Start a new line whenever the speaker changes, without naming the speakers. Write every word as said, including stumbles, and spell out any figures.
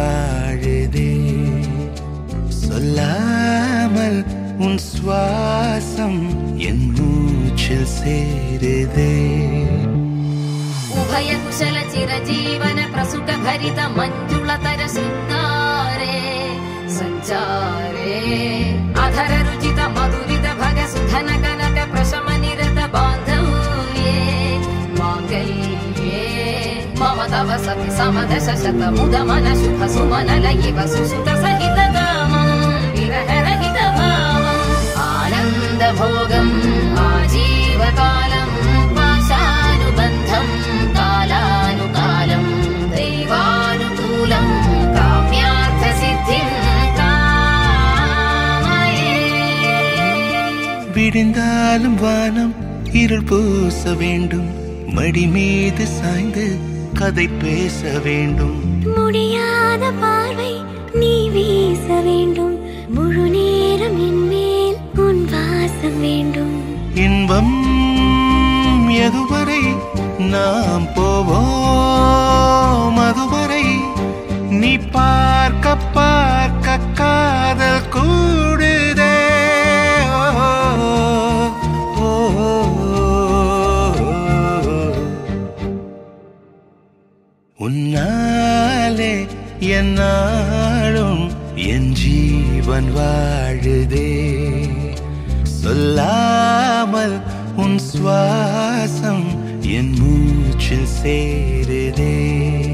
வாழுதே சொல்லாமல் உன் சுவாசம் என் மூச்சில் சேருதே
उभय कुशल चिरजीवन प्रसुख भरित मंजुलतर शृंगारे संचारे अधर रुचित मधुरित भग सुधन कनक प्रशम निरत बांधव्ये मांगल्ये मम तव सति समदश शत मुद मन शुभ सुमन लयिव सुसुत सहित कामं विरह रहित भावं आनंद भोगं आजीवकालं पाशानुबन्धं कालानुकालं दैवानुकूलं काम्यार्थ सिद्धिं कामये
விடிந்தாலும் வானம் இருள் பூச வேண்டும் மடி மீது சாய்ந்து கதை பேச வேண்டும்
முடியாத பார்வை நீ வீச வேண்டும் முழு நேரம் என் மேல் உன் வாசம் வேண்டும்
இன்பம் எதுவரை நாம் போவோம் அதுவரை நீ பார்க்க பார்க்க காதல் கூடுதே ஓ, ஓ, உன்னாலே என்னாலும் என் ஜீவன் வாழுதே சொல்லாமல் உன் சுவாசம் என் மூச்சில் சேருதே